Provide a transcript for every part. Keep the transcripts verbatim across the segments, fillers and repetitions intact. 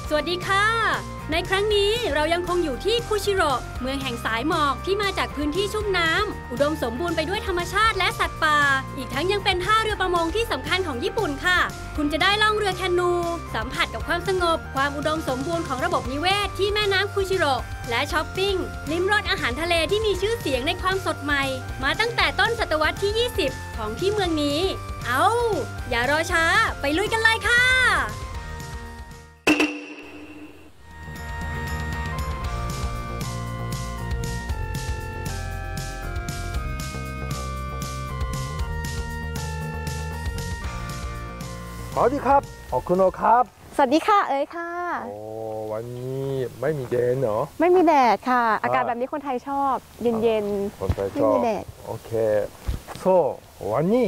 สวัสดีค่ะในครั้งนี้เรายังคงอยู่ที่คุชิโร่เมืองแห่งสายหมอกที่มาจากพื้นที่ชุ่มน้ำอุดมสมบูรณ์ไปด้วยธรรมชาติและสัตว์ป่าอีกทั้งยังเป็นท่าเรือประมงที่สำคัญของญี่ปุ่นค่ะคุณจะได้ล่องเรือแคนูสัมผัสกับความสงบความอุดมสมบูรณ์ของระบบนิเวศที่แม่น้ำคุชิโร่และช้อปปิ้งลิ้มรสอาหารทะเลที่มีชื่อเสียงในความสดใหม่มาตั้งแต่ต้นศตวรรษที่ ยี่สิบ ของที่เมืองนี้เอาอย่ารอช้าไปลุยกันเลยค่ะสวัสดีครับขอบคุณครับสวัสดีค่ะเอ๋ยค่ะโอ้วันนี้ไม่มีแดดเหรอไม่มีแดดค่ะอากาศแบบนี้คนไทยชอบเย็นๆคนไทยชอบไม่มีแดดโอเคそうวันนี้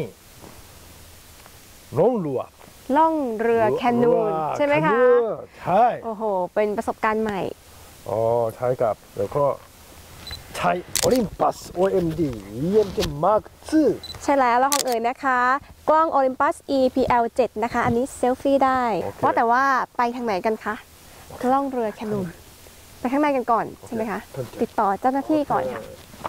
ล่องเรือล่องเรือแคนูใช่ไหมคะใช่โอ้โหเป็นประสบการณ์ใหม่อ๋อใช่ครับแล้วก็ใช้โอลิมปัส โอ เอ็ม ดี อี เอ็ม ที มาร์ค ทูใช่แล้วแล้วของเอ๋ยนะคะกล้อง Olympus อี พี แอล เจ็ด นะคะอันนี้เซลฟี่ได้ว่าแต่ว่าไปทางไหนกันคะล่องเรือแคนูไปข้างในกันก่อนใช่ไหมคะติดต่อเจ้าหน้าที่ก่อนค่ะ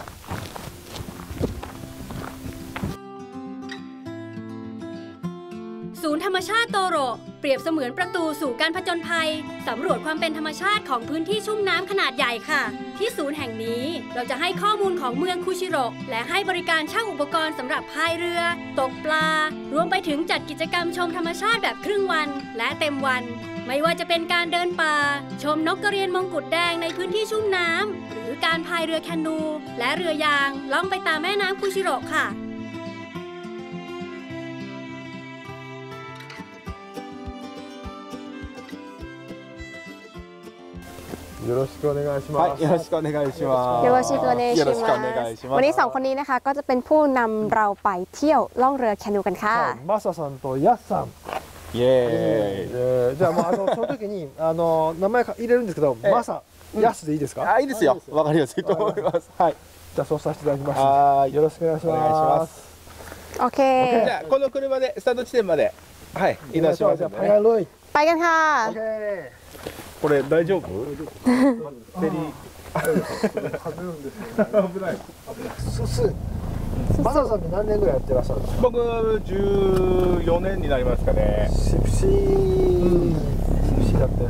ศูนย์ธรรมชาติโตโรเปรียบเสมือนประตูสู่การผจญภัยสำรวจความเป็นธรรมชาติของพื้นที่ชุ่มน้ำขนาดใหญ่ค่ะที่ศูนย์แห่งนี้เราจะให้ข้อมูลของเมืองคุชิโร่และให้บริการเช่าอุปกรณ์สำหรับพายเรือตกปลารวมไปถึงจัดกิจกรรมชมธรรมชาติแบบครึ่งวันและเต็มวันไม่ว่าจะเป็นการเดินป่าชมนกกระเรียนมงกุฎแดงในพื้นที่ชุ่มน้ำหรือการพายเรือแคนูและเรือยางล่องไปตามแม่น้ำคุชิโร่ค่ะよろしくお願いします。 よろしくお願いします。 よろしくお願いしますวันนี้สองคนนี้นะคะก็จะเป็นผู้นำเราไปเที่ยวล่องเรือแคนูกันค่ะマサさんとヤスさんイエーイじゃあもうあのその時にあの名前入れるんですけどマサヤスでいいですかあいいですよわかりやすいと思いますはいじゃあそうさせていただきますはいよろしくお願いしますโอเคじゃあこの車でスタート地点まではい移動しますのでねไปกันค่ะこれ大丈夫？セリ危ない。 すす。マサさんって何年ぐらいやってらっしゃるんですか？ 僕じゅうよねんになりますかね。 シプシー。シプシーだって。うん。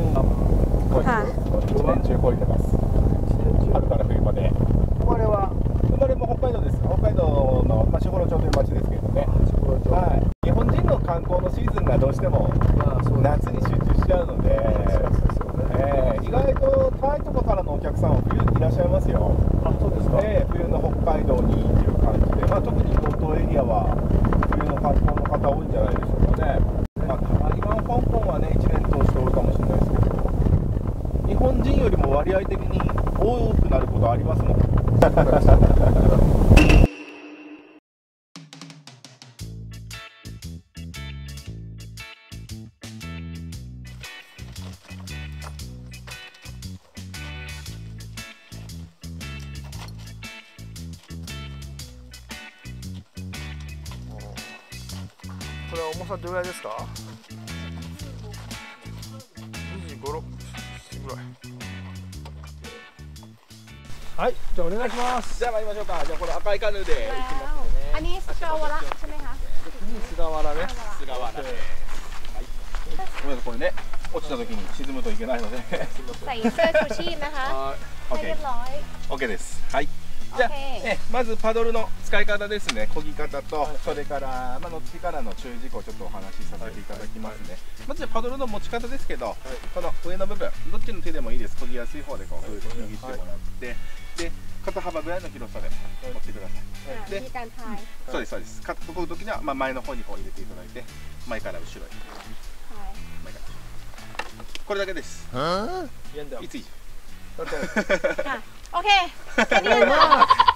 はい。 一年中こいてます。春から冬まで。 生まれは？ 生まれも北海道です。北海道のまあ士幌町という町ですけどね。 士幌町。 はい。日本人の観光のシーズンがどうしても夏に集中しちゃうので。えー、意外と遠いところからのお客さんは冬にいらっしゃいますよ。 あ、そうですか。 えー、冬の北海道にっていう感じで、まあ、特に道東エリアは冬の観光の方多いんじゃないでしょうかね。まあ、台湾、香港はね、いちねん通して多いかもしれないですけど、日本人よりも割合的に多くなることありますもん。 これは重さどれぐらいですか？にじゅうご、ろくぐらい。はい、じゃあお願いします。 じゃあ参りましょうか。じゃあこれ赤いカヌーで行きますね。 อันนี้สกาวาระใช่ไหมคะ菅原ね。 菅原で。はい。ごめんなさいこれね落ちた時に沈むといけないので。 ใส่เสื้อชูชีพนะคะให้เรียบร้อย OK です。はい。じゃあ、えまずパドルの使い方ですね、漕ぎ方と、はい、それから、まあ、乗ってからの注意事項をちょっとお話しさせていただきますね。はい、まずパドルの持ち方ですけど、はい、この上の部分、どっちの手でもいいです、漕ぎやすい方でこう、はい、握ってもらって、はい、で肩幅ぐらいの広さで持ってください。はい、で、そうですそうです。こぐ時には、まあ、前の方にこう入れていただいて、前から後ろに。はい、前から。これだけです。いつ以上。 โอเคแค่นี้นะ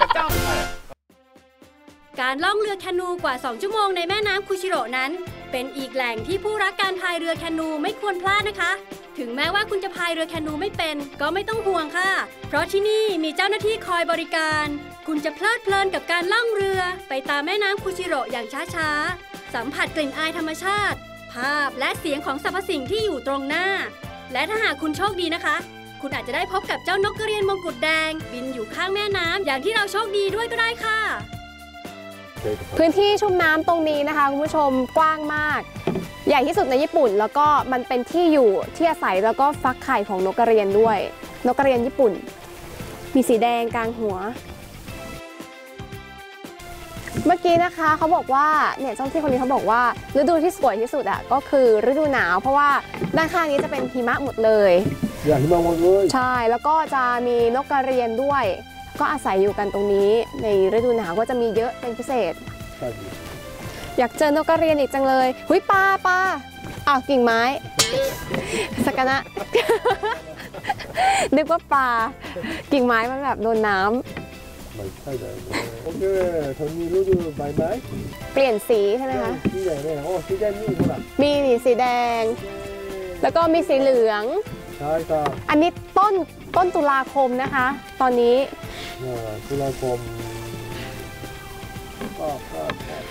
การล่องเรือแคนูกว่าสองชั่วโมงในแม่น้ำคุชิโร่นั้นเป็นอีกแหล่งที่ผู้รักการพายเรือแคนูไม่ควรพลาดนะคะถึงแม้ว่าคุณจะพายเรือแคนูไม่เป็นก็ไม่ต้องห่วงค่ะเพราะที่นี่มีเจ้าหน้าที่คอยบริการคุณจะเพลิดเพลินกับการล่องเรือไปตามแม่น้ำคุชิโร่อย่างช้าๆสัมผัสกลิ่นอายธรรมชาติภาพและเสียงของสรรพสิ่งที่อยู่ตรงหน้าและถ้าหากคุณโชคดีนะคะ คุณอาจจะได้พบกับเจ้านกกระเรียนมงกุฎแดงบินอยู่ข้างแม่น้ำอย่างที่เราโชคดีด้วยก็ได้ค่ะพื้นที่ชุ่มน้ำตรงนี้นะคะคุณผู้ชมกว้างมากใหญ่ที่สุดในญี่ปุ่นแล้วก็มันเป็นที่อยู่ที่อาศัยแล้วก็ฟักไข่ของนกกระเรียนด้วยนกกระเรียนญี่ปุ่นมีสีแดงกลางหัวเมื่อกี้นะคะเขาบอกว่าเนี่ยเจ้าที่คนนี้เขาบอกว่าฤดูที่สวยที่สุดอ่ะก็คือฤดูหนาวเพราะว่าด้านข้างนี้จะเป็นหิมะหมดเลยอย่างหิมะหมดเลยใช่แล้วก็จะมีนกกระเรียนด้วยก็อาศัยอยู่กันตรงนี้ในฤดูหนาวก็จะมีเยอะเป็นพิเศษอยากเจอนกกระเรียนอีกจังเลยหุยปลาปลาอ้าวกิ่งไม้สกนะนึกว่าปลากิ่งไม้มันแบบโดนน้ำไม่ใช่เลยโอเคตอนนี้ฤดูใบไม้เปลี่ยนสีใช่ไหมคะสีแดงเนี่ยโอ้สีแดงนี่คนละมีนี่สีแดงแล้วก็มีสีเหลืองใช่ครับอันนี้ต้นต้นตุลาคมนะคะตอนนี้ตุลาคมก็ก็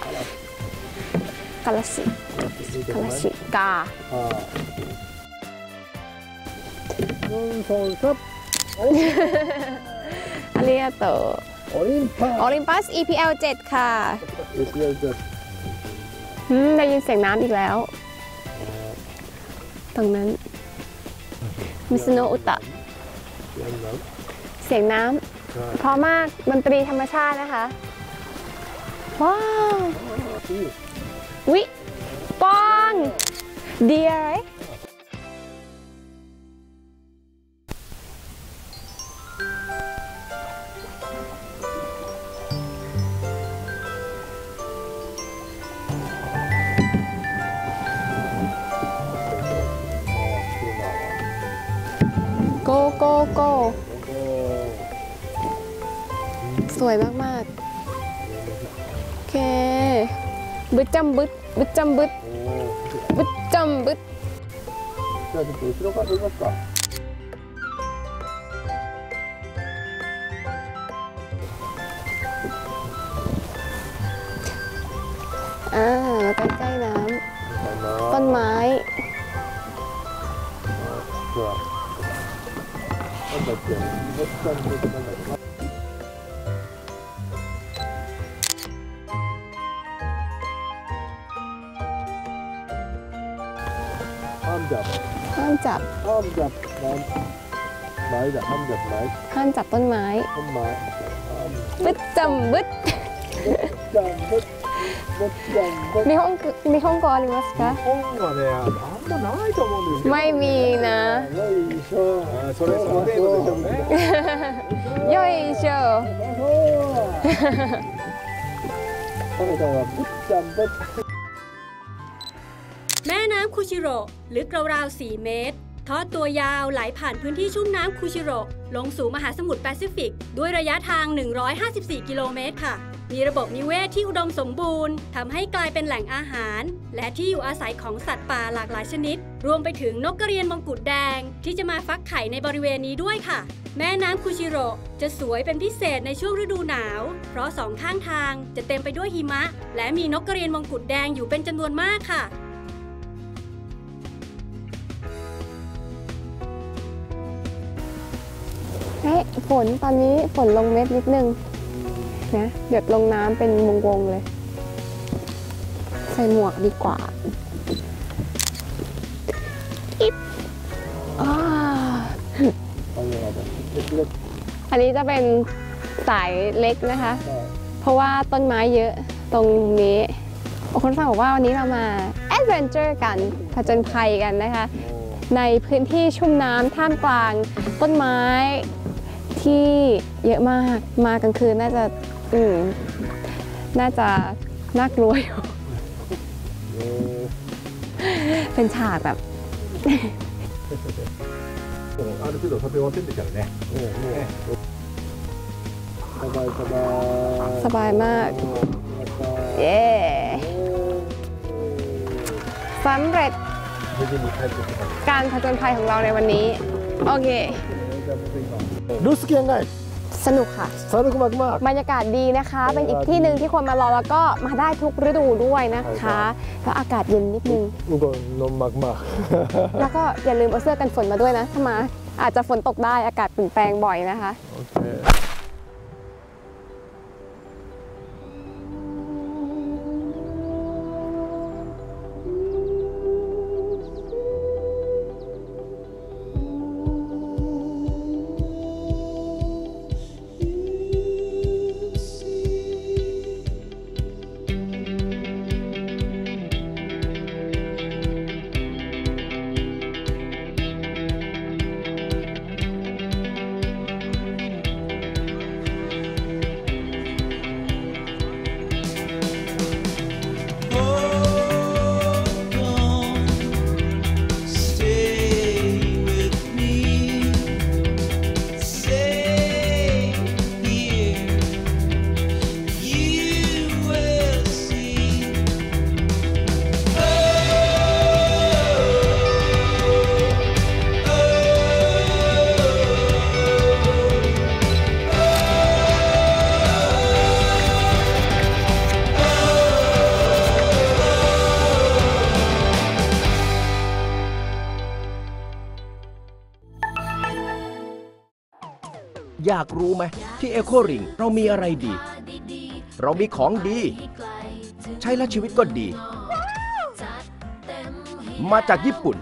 กาลสิกาลสิกาหนึ่งสองสามอาริยาโตโอลิมปัสโอลิมปัส อี พี แอล เจ็ด ค่ะอี พี แอล เจ็ดได้ยินเสียงน้ำอีกแล้วตรงนั้นมิซุโนะอุตะเสียงน้ำเพราะมากดนตรีธรรมชาตินะคะว้าววิปองเดียร์โกโกโกสวยมากๆโอเคบึดจำบึดบึดจำบึดบึดจำบึดじゃあちょっと後ろから撮りますかอ่าแล้วใกล้ๆน้ำต้นไม้なんだっけ、もっちゃんってなんだっけ。ห้ามจับห้ามจับห้ามจับไม้ไม้จ้ะห้ามจับไม้ห้ามจับต้นไม้ต้นไม้บึดจำบึดจำบึดบึดจำบึดมีห้องมีห้องก่อนหรือเปล่าคะห้องはねあんまないと思うんですけどไม่มีนะよいしょそれその程度でしょうねよいしょこれだからบึดจำบึดแม่น้ำคุชิโร่ลึกราวๆสี่เมตรทอดตัวยาวไหลผ่านพื้นที่ชุ่มน้ำคุชิโร่ลงสู่มหาสมุทรแปซิฟิกด้วยระยะทางหนึ่งร้อยห้าสิบสี่กิโลเมตรค่ะมีระบบนิเวศที่อุดมสมบูรณ์ทำให้กลายเป็นแหล่งอาหารและที่อยู่อาศัยของสัตว์ป่าหลากหลายชนิดรวมไปถึงนกกระเรียนมงกุฎแดงที่จะมาฟักไข่ในบริเวณนี้ด้วยค่ะแม่น้ำคุชิโร่จะสวยเป็นพิเศษในช่วงฤดูหนาวเพราะสองข้างทางจะเต็มไปด้วยหิมะและมีนกกระเรียนมงกุฎแดงอยู่เป็นจำนวนมากค่ะเฮ้ยฝนตอนนี้ฝนลงเม็ดนิดนึงนะหยดลงน้ำเป็นวงๆเลยใส่หมวกดีกว่าอิ๊บอ่าอันนี้จะเป็นสายเล็กนะคะเพราะว่าต้นไม้เยอะตรงนี้คนฟังบอกว่าวันนี้เรามาแอดเวนเจอร์กันผจญภัยกันนะคะในพื้นที่ชุ่มน้ำท่ามกลางต้นไม้ที่เยอะมากมากลางคืนน่าจะอืมน่าจะน่ากลัวอยู่เป็นฉากแบบある程度食べ終わってんだからねสบายสบายสบายมากเย้สำเร็จการผจญภัยของเราในวันนี้โอเครู้สึกยังไงสนุกค่ะสนุกมากมากบรรยากาศดีนะคะ เป็นอีกที่หนึ่งที่คนมารอแล้วก็มาได้ทุกฤดูด้วยนะคะแล้วอากาศเย็นนิดนึงอุกนมมากมากแล้วก็อย่าลืมเอาเสื้อกันฝนมาด้วยนะถ้ามาอาจจะฝนตกได้อากาศเปลี่ยนแปลงบ่อยนะคะโอเคอยากรู้ไหมที่เอโคริงเรามีอะไรดี เรามีของดี ใช้แล้วชีวิตก็ดี มาจากญี่ปุ่น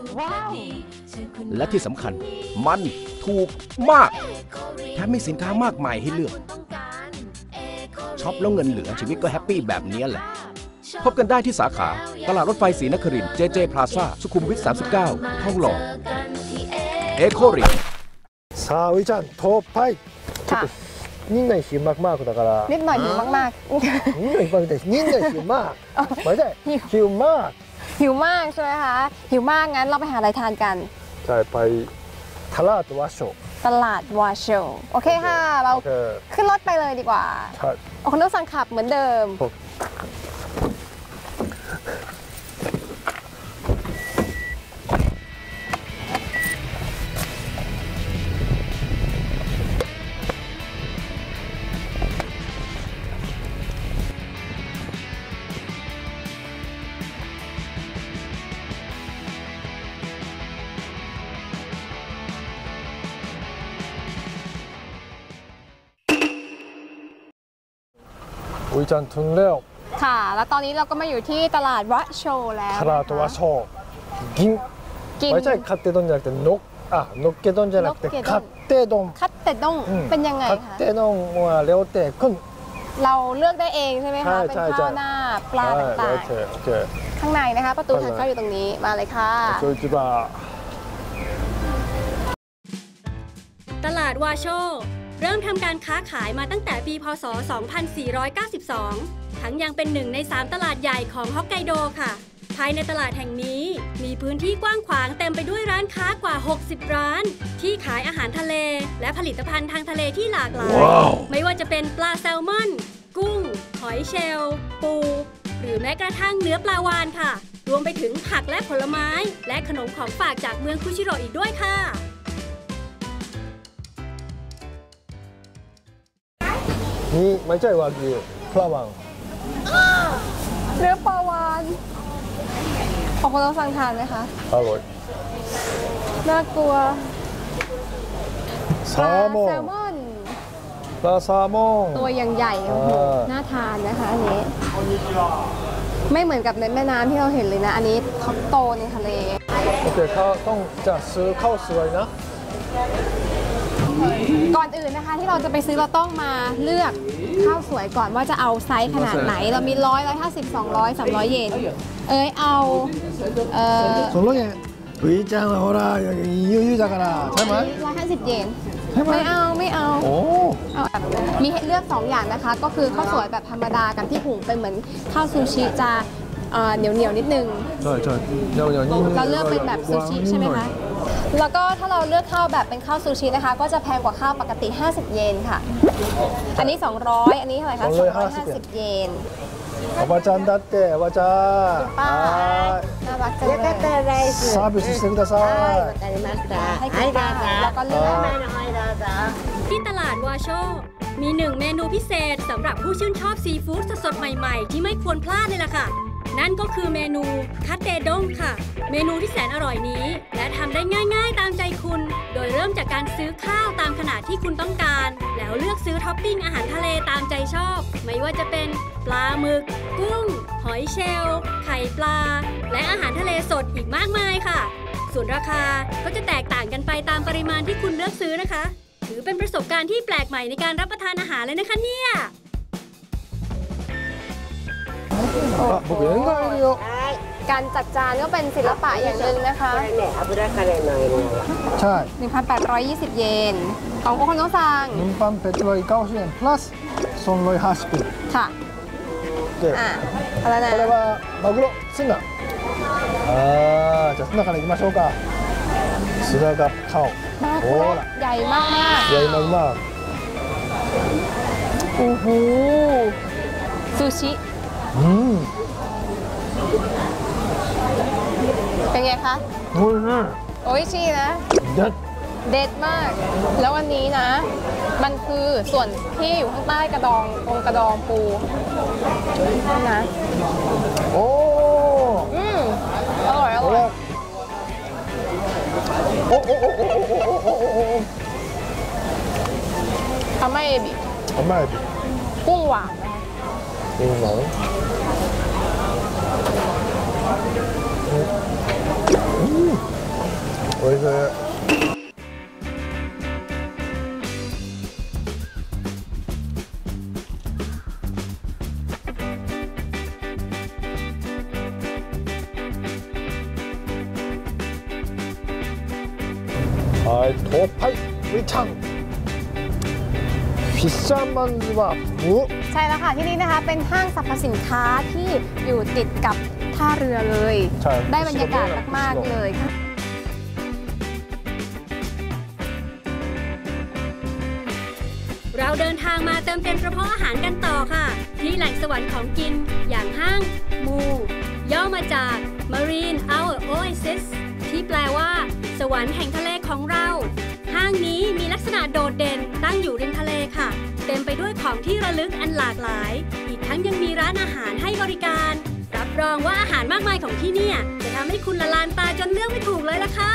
และที่สำคัญมันถูกมากแถมมีสินค้ามากมายให้เลือกช็อปแล้วเงินเหลือชีวิตก็แฮปปี้แบบนี้แหละพบกันได้ที่สาขาตลาดรถไฟศรีนครินทร์ เจ เจ พลาซ่า สุขุมวิท สามสิบเก้า ทองหล่อเอโคริงさあういちゃんトッパイちょっと忍耐心มากมากだからนิดหน่อยหิวมาก忍耐心で忍耐心มากไม่ใช่หิวมากๆหิวมากใช่ไหมคะหิวมากงั้นเราไปหาอะไรทานกันใช่ไปตลาดวาโชตลาดวาโชโอเคค่ะเราขึ้นรถไปเลยดีกว่าโอคโนซังขับเหมือนเดิมอุยจันถึงแล้วค่ะแล้วตอนนี้เราก็มาอยู่ที่ตลาดวะโชแล้วตลาดวะโชกินไม่ใช่คัตเตดอนじゃなくてนกอ่ะนกเกดอนじゃなくてคัตเตดอนคัตเตดอนเป็นยังไงคะคัตเตดอนว่าแล้วแต่คุณเราเลือกได้เองใช่ไหมคะเป็นข้าวหน้าปลาต่างๆข้างในนะคะประตูทางเข้าอยู่ตรงนี้มาเลยค่ะตลาดวาโชเริ่มทำการค้าขายมาตั้งแต่ปีพ.ศ. สองพันสี่ร้อยเก้าสิบสอง ทั้งยังเป็นหนึ่งในสามตลาดใหญ่ของฮอกไกโดค่ะ ภายในตลาดแห่งนี้มีพื้นที่กว้างขวางเต็มไปด้วยร้านค้ากว่า หกสิบ ร้าน ที่ขายอาหารทะเลและผลิตภัณฑ์ทางทะเลที่หลากหลาย wow. ไม่ว่าจะเป็นปลาแซลมอน กุ้ง หอยเชลล์ ปู หรือแม้กระทั่งเนื้อปลาวาฬค่ะ รวมไปถึงผักและผลไม้และขนมของฝากจากเมืองคุชิโร่อีกด้วยค่ะนี่ไม่ใช่วากิวปลาวาฬเนื้อปลาวาฬของคนเราสั่งทานไหมคะอร่อยน่ากลัวแซลมอนปลาแซลมอนตัวยังใหญ่น่าทานนะคะอันนี้ไม่เหมือนกับในแม่น้ำที่เราเห็นเลยนะอันนี้เขาโตในทะเลโอเคเขาต้องจะซื้อข้าวสวยนะก่อนอื่นนะคะที่เราจะไปซื้อเราต้องมาเลือกข้าวสวยก่อนว่าจะเอาไซส์ขนาดไหนเรามีร้อยร้อยห้าสิบสองร้อยสามร้อยเยนเอ้ยเอาเออสองร้อยเยนอุยจังฮอร่ายูยูจังนะใช่ไหมร้อยห้าสิบเยนไม่เอาไม่เอาโอ้เอามีให้เลือกสองอย่างนะคะก็คือข้าวสวยแบบธรรมดากับที่หุงเป็นเหมือนข้าวซูชิจะเหนียวเหนียวนิดนึงใช่ใช่เหนียวเหนียวนิดนึงเราเลือกเป็นแบบซูชิใช่ไหมคะแล้วก็ถ้าเราเลือกข้าวแบบเป็นข้าวซูชินะคะก็จะแพงกว่าข้าวปกติห้าสิบเยนค่ะอันนี้สองร้อยอันนี้เท่าไหร่คะสองร้อยห้าสิบเยนおばちゃんだっておばちゃんป้าน่ารักจังเลยサービスしてくださいはいわかりましたはいどうぞแล้วก็เลือกที่ตลาดวาโชมีหนึ่งเมนูพิเศษสำหรับผู้ชื่นชอบซีฟู้ดสดๆใหม่ๆที่ไม่ควรพลาดเลยล่ะค่ะนั่นก็คือเมนูคัตเตด้งค่ะเมนูที่แสนอร่อยนี้และทำได้ง่ายๆตามใจคุณโดยเริ่มจากการซื้อข้าวตามขนาดที่คุณต้องการแล้วเลือกซื้อท็อปปิ้งอาหารทะเลตามใจชอบไม่ว่าจะเป็นปลาหมึกกุ้งหอยเชลล์ไข่ปลาและอาหารทะเลสดอีกมากมายค่ะส่วนราคาก็จะแตกต่างกันไปตามปริมาณที่คุณเลือกซื้อนะคะถือเป็นประสบการณ์ที่แปลกใหม่ในการรับประทานอาหารเลยนะคะเนี่ยあ、僕縁側入りをการจัดจานก็เป็นศิลปะอย่างหนึ่งนะคะใช่หนึ่งพันแปดร้อยยี่สิบ เยนของโอโคโนะซังหนึ่งพันแปดร้อยเก้าสิบ円プラスสองร้อยห้าสิบ円ค่ะでอ่ะอะไรนะこれはマグロツナあーじゃあツナからいきましょうかツナが顔มาโคほโนะらใหญ่มากมากいや今うまいโอ้โหซูชิうんเป็นไงคะおいしいโอ้ยชีนะでเด็ดมาก แล้ววันนี้นะ มันคือส่วนที่อยู่ข้างใต้กระดองตรงกระดองปูนี่นะおーอืมอร่อยอこร่อยれおおおおおおおおおทำให้เอบิ甘エビกุ้งหวานนะคะいいのうんおいしいはい、トパイウイちゃんフィッシャーマンズはむใช่แล้วค่ะที่นี่นะคะเป็นห้างสรรพสินค้าที่อยู่ติดกับท่าเรือเลยใช่ได้บรรยากาศมากๆเลยค่ะเราเดินทางมาเติมเต็มกระเพาะอาหารกันต่อค่ะ ที่แหล่งสวรรค์ของกินอย่างห้างมูย่อมาจาก Marine Our Oasis ที่แปลว่าสวรรค์แห่งทะเลของเรา ห้างนี้มีลักษณะโดดเด่นตั้งอยู่ริมทะเลค่ะ เต็มไปด้วยของที่ระลึกอันหลากหลาย อีกทั้งยังมีร้านอาหารให้บริการ รับรองว่าอาหารมากมายของที่เนี่ยจะทำให้คุณละลานตาจนเลือกไม่ถูกเลยล่ะค่ะ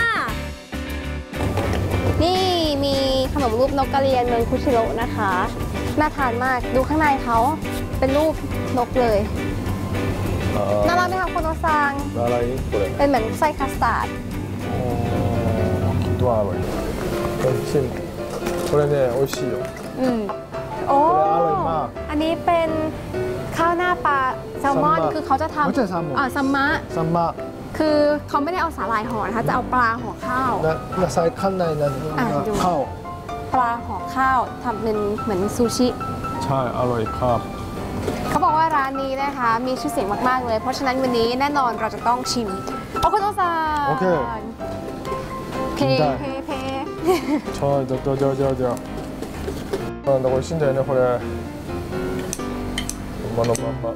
นี่มีขนมรูปนกกระเรียนเมืองคุชิโร่นะคะ น่าทานมากดูข้างในเขาเป็นรูปนกเลย น่ารักไหมคะโคโนะซังならいこれเป็นเหมือนไส้คัสตาร์ดきっとアロイこれチンこれね美味しいよอืมโอ้これアロイมากอันนี้เป็นข้าวหน้าปลาแซลมอนซัมมะคือเขาจะทำไม่ใช่แซลมอนอ่าซัมมะサンマคือเขาไม่ได้เอาสาหร่ายห่อนะคะจะเอาปลาห่อข้าวな野菜館内なあดูข้าวปลาห่อข้าวทำเป็นเหมือนซูชิใช่อร่อยครับเขาบอกว่าร้านนี้นะคะมีชื่อเสียงมากๆเลย เพราะฉะนั้นวันนี้แน่นอนเราจะต้องชิมโอโคโนะซังโอเคเพกินได้เพเพใช่เดี๋ยวเดี๋ยวเดี๋ยวเดี๋ยวเดี๋ยวなんだ美味しいんだよねこれまのまんま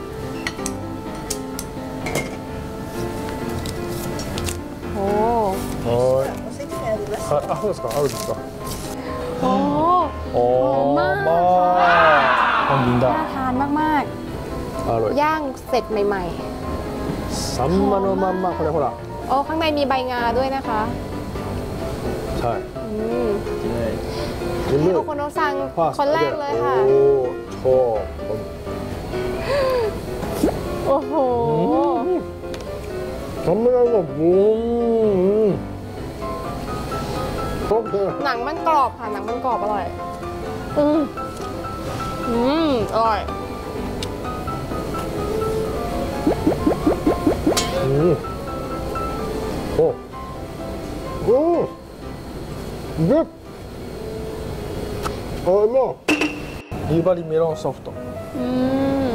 โอ้はいああそうですかあるんですかโอ้おーまあまあ本人น่าだทานมากอร่อยๆ ย่างเสร็จใหม่サンマのまんまこれほらๆ โอ้ข้างในมีใบงาด้วยนะคะใช่อืมนี่ให้โอโคโนะซังคนแรกเลยค่ะโอ้โหโอ้โหทำไม่ได้หรอกบูมโอเคหนังมันกรอบค่ะ หนังมันกรอบอร่อย อืมอืมอร่อยอืมโอ้โอ้เด็ดอร่อยมาก夕張メロンソフトอืม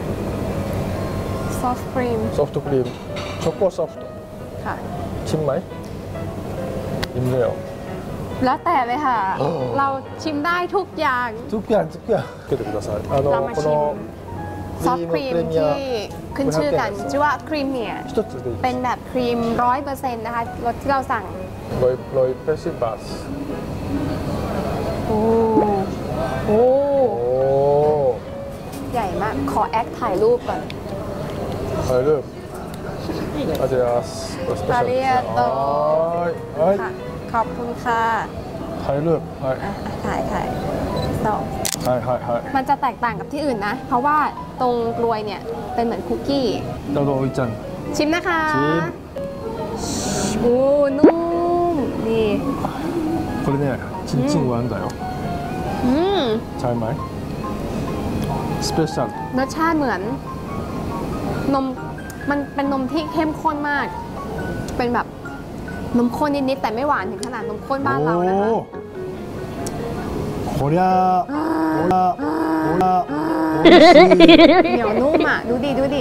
ซอฟต์ครีมソフトクリームチョコソフトค่ะชิมไหมชิมเลยเหรอแล้วแต่เลยค่ะโอ้เราชิมได้ทุกอย่างทุกอย่างทุกอย่างつけてくださいあのเรามาこชิมのซอฟต์ครีมที่ขึ้นชื่อกันชื่อว่าครีมเมีย一つでいいเป็นแบบครีมร้อยเปอร์เซ็นต์นะคะรสที่เราสั่งロイロイペシバスโอ้โอ้โอ้ใหญ่มากขอแอคถ่ายรูปก่อนถ่ายรูปอาจจะอาเรียโตはいค่ะขอบคุณค่ะถ่ายรูปはいอ่ะถ่ายถ่ายต่อはいはいはいมันจะแตกต่างกับที่อื่นนะ เพราะว่าตรงกลวยเนี่ยเป็นเหมือนคุกกี้どうぞおいちゃんชิมนะคะชิมโอ้นุ่มนี่これねチンチンワンだよอืมใช่ไหมสเปเชียลรสชาติเหมือนนมมันเป็นนมที่เข้มข้นมาก เป็นแบบนมข้นนิดๆแต่ไม่หวานถึงขนาดนมข้นบ้านเรานะคะこりゃこりゃこりゃเหนียวนุ่มอ่ะ ดูดิดูดิ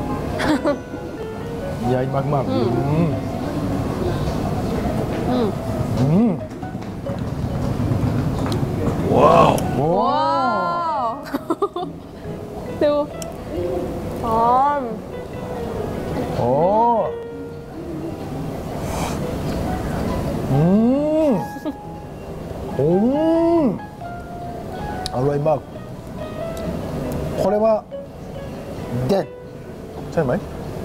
ใหญ่มากๆอืมอืมอืมอืมว้าวว้าโอ้วดูหอมโอ้อืมอืมอร่อยมากこれはเด็ดใช่ไหม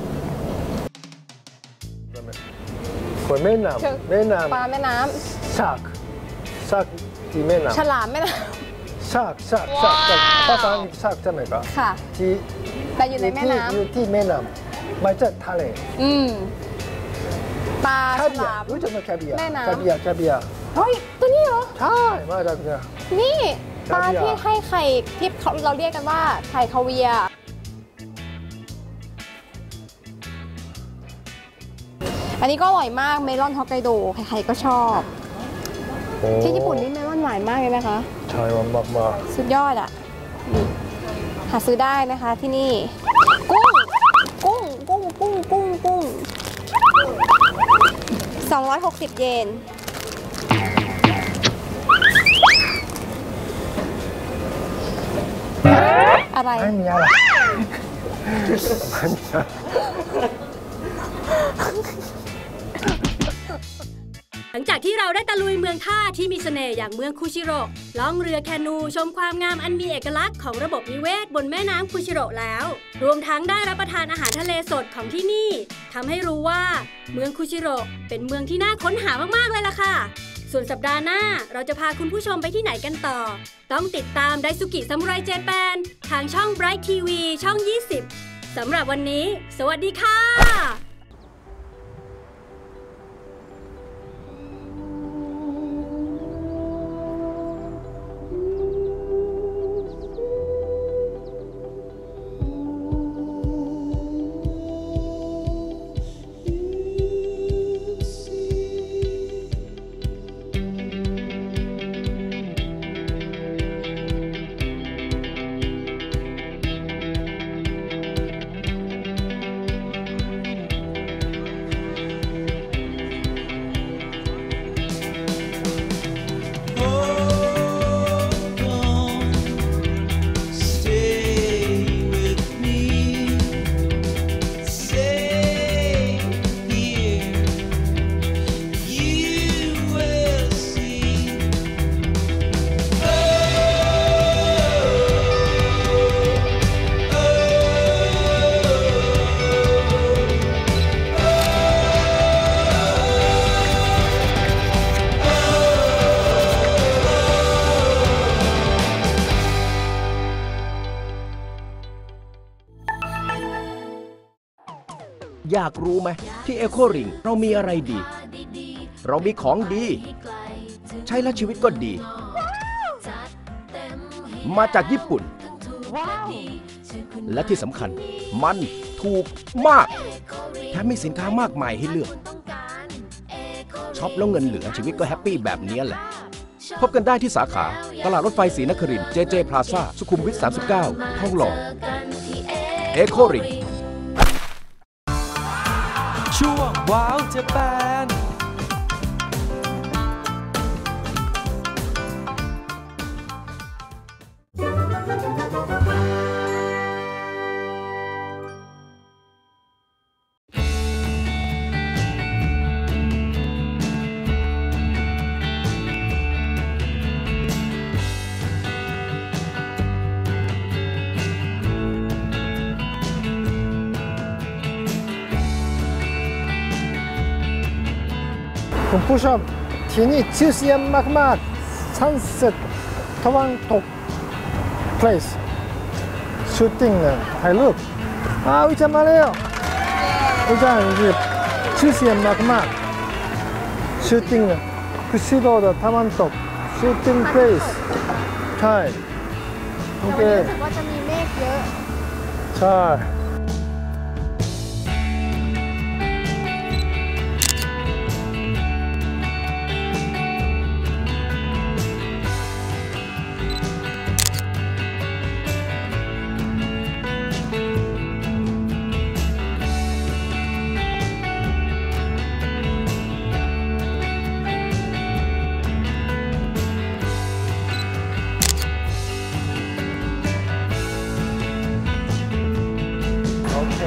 これแม่น้ำแม่น้ปลาแม่น้ำชากชากที่แม่ำฉน้ำลามแม่น้ชากชากชากภาษาอังกฤษชากใช่ไหมครับำค่ะที่แต่อยู่ในแม่น้อยู่ที่แม่น้ำไม่ใช่ทะเลำอืมปลาแคฉเบียลามร์รู้จักไหมแคเบียร์แม่น้ำแคเบียร์แคเบียร์เฮ้ย ตัวนี้เหรอใช่มาจากเนี่ยนี่ปลาคาเวียร์ที่ให้ไข่ที่เขาเราเรียกกันว่าไข่คาเวียร์อันนี้ก็อร่อยมากเมลอนฮอกไกโดใครๆก็ชอบโอ้ที่ญี่ปุ่นนี่เมลอนหวานมากเลยนะคะใช่มันมากมากสุดยอดอ่ะอืมหาซื้อได้นะคะที่นี่ กุ้ง กุ้ง กุ้ง กุ้ง กุ้ง กุ้งสองร้อยหกสิบเยน อะไรไม่มีอะไรไม่มีอะไรหลังจากที่เราได้ตะลุยเมืองท่าที่มีเสน่ห์อย่างเมืองคุชิโร่ล่องเรือแคนูชมความงามอันมีเอกลักษณ์ของระบบนิเวศบนแม่น้ำคุชิโร่แล้ว รวมทั้งได้รับประทานอาหารทะเลสดของที่นี่ทำให้รู้ว่าเมืองคุชิโร่เป็นเมืองที่น่าค้นหามากๆเลยล่ะค่ะ ส่วนสัปดาห์หน้าเราจะพาคุณผู้ชมไปที่ไหนกันต่อ ต้องติดตามไดซุกิซามูไรเจแปนทางช่อง Bright ที วี ช่อง ยี่สิบสำหรับวันนี้ สวัสดีค่ะอยากรู้ไหมที่เอโคริงเรามีอะไรดี เรามีของดี ใช้แล้วชีวิตก็ดี มาจากญี่ปุ่น และที่สำคัญมันถูกมากแถมมีสินค้ามากมายให้เลือกช็อปแล้วเงินเหลือชีวิตก็แฮปปี้แบบนี้แหละ พบกันได้ที่สาขาตลาดรถไฟศรีนครินทร์ เจ เจ พลาซ่า สุขุมวิท สามสิบเก้า ทองหล่อเอโคริงช่วงว้าวเจแปนคุณผู้ชมที่นี่ชื่อเสียงมากๆ Sunset ตะวันตก place shooting นะถ่ายรูปอ้าววิจารณ์มาแล้ววิจารณ์คือชื่อเสียงมากๆ shooting นะคุชิโร่ตะวันตก shooting place ใช่โอแต่เควันนี้รู้สึกว่าจะมีเมฆเยอะใช่โอเค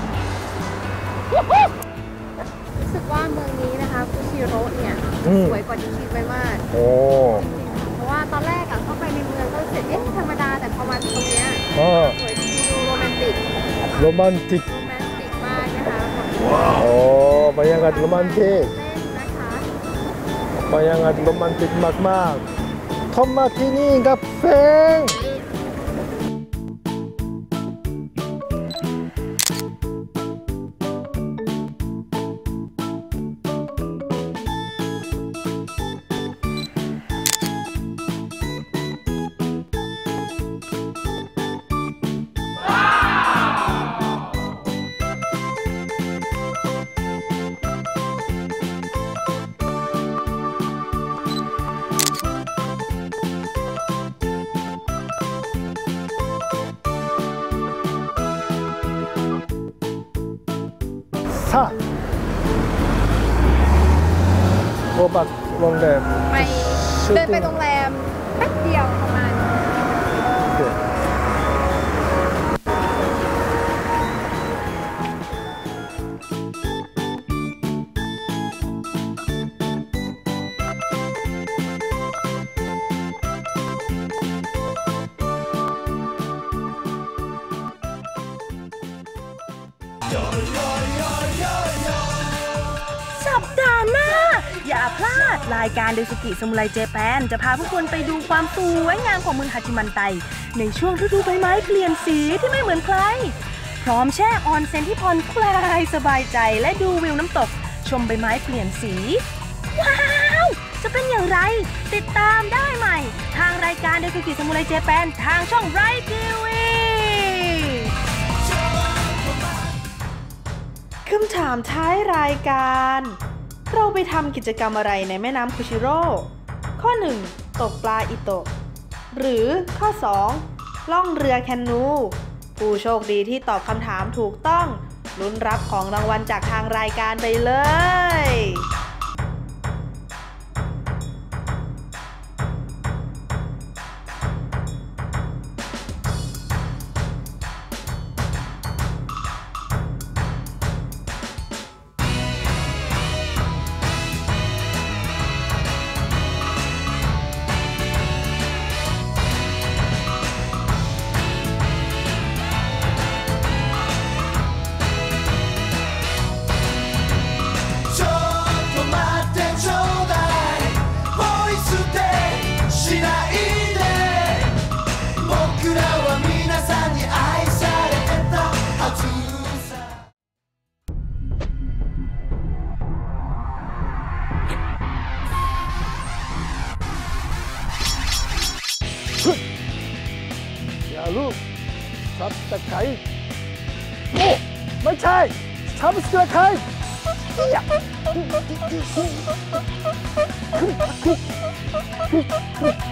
รู้สึกว่าเมืองนี้นะคะคุชิโร่เนี่ยอืมสวยกว่าที่คิดไว้มากโอ้เพราะว่าตอนแรกอะเข้าไปในเมืองก็รู้สึกเอ๊ะธรรมดาแต่พอมาตรงเนี้ยอ่าสวยดีดูโรแมนติกโรแมนติกโรแมนติกมากนะคะแบบโอ้บรรยากาศโรแมนติกเล่นนะคะบรรยากาศโรแมนติกมากๆทอมมาที่นี่กับเพลงซะโกบักโรงแรมไปเดินไปโรงแรมแป๊บเดียวประมาณโอเคสัปดาห์หน้า อย่าพลาดรายการเดซุกิสมุไรเจแปนจะพาผู้คนไปดูความสวยงามของเมืองฮาจิมันไตในช่วงฤดูใบไม้เปลี่ยนสีที่ไม่เหมือนใคร พร้อมแช่ออนเซ็นที่ผ่อนคลายสบายใจและดูวิวน้ำตก ชมใบไม้เปลี่ยนสี ว้าว จะเป็นอย่างไร ติดตามได้ใหม่ ทางรายการเดซุกิสมุไรเจแปนทางช่องไรทีวีคำถามท้ายรายการ เราไปทำกิจกรรมอะไรในแม่น้ำคุชิโร่ ข้อ หนึ่ง ตกปลาอิโตะ หรือข้อ สอง ล่องเรือแคนู ผู้โชคดีที่ตอบคำถามถูกต้องลุ้นรับของรางวัลจากทางรายการไปเลยอย่าลูกซับตะไคร้โอ้ไม่ใช่ซับตะไคร้อย่า